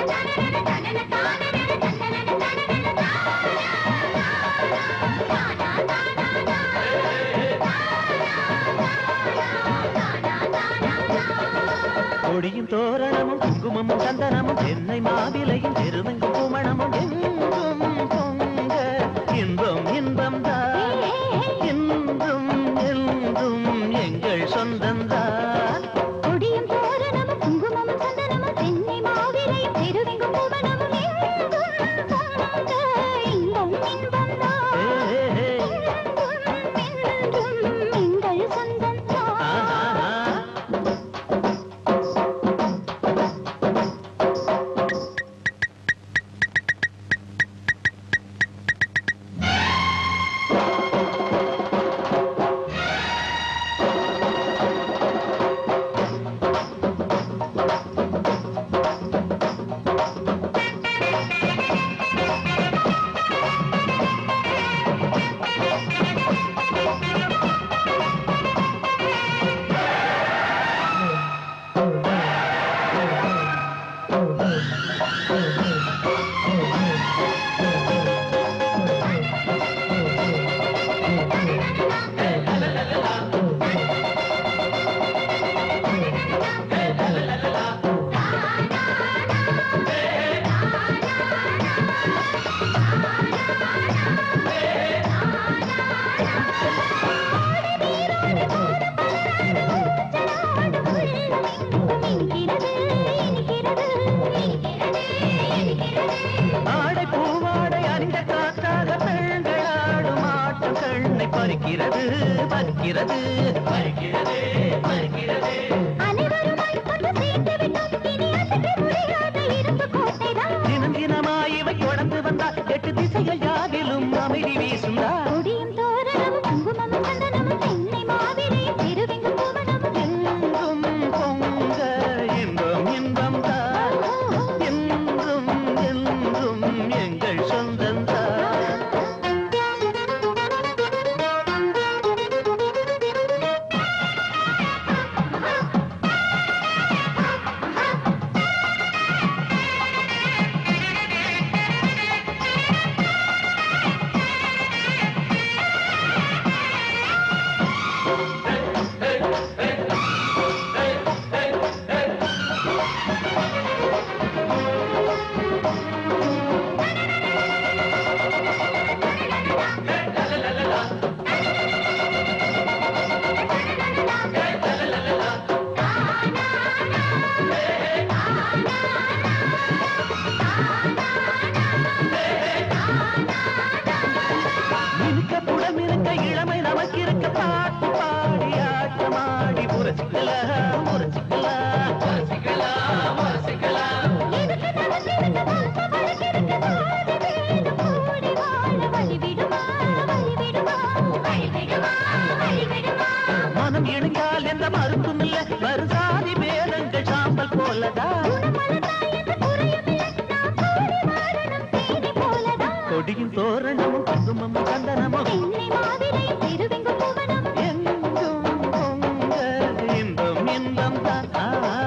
கொடியும் தோரணமும் குங்குமமும் சந்தனமும் தென்னை மாவிலையும் தெருவெங்கும் குமணமும் எங்கும் பொங்க இன்பம் இன்பம் தான் என்றும் என்றும் எங்கள் சொந்தம்தான். கொடியும் தோரணமும் குங்குமமும் சந்தனமும் தென்னை மாவிலையும் தெருவெங்கும் குமணமும் எங்கும் பொங்க இன்பம் இன்பம் தான் என்றும் எங்கள் சொந்தம்தான். தினம் தினமாய் இவை தொடர்ந்து வந்தால் எட்டு திசைகள் யாவிலும் அமைதி வீசுந்தா. கொடியும் தோரணமும் குங்குமமும் சந்தனமும் தென்னை மாவிலையும் தெருவெங்கும் குமணமும் எங்கும் பொங்க இன்பம் இன்பம் தான் என்றும் என்றும் எங்கள் சொந்தம்தான். இளமை நமக்கு இருக்க பாட்டு பாடி ஆட்டமாடி முரசிக்கலாம் முரசிக்கலாம் முரசிக்கலாம் முரசிக்கலாம். மனம் இணைந்தால் எந்த மருந்தும் இல்லை மறுசாதி பேதங்கள் சாம்பல் போலதா. கொடியும் தோரணமும் குங்குமமும் சந்தனமும் எங்கும் பொங்க இன்பம் இன்பம் தான்.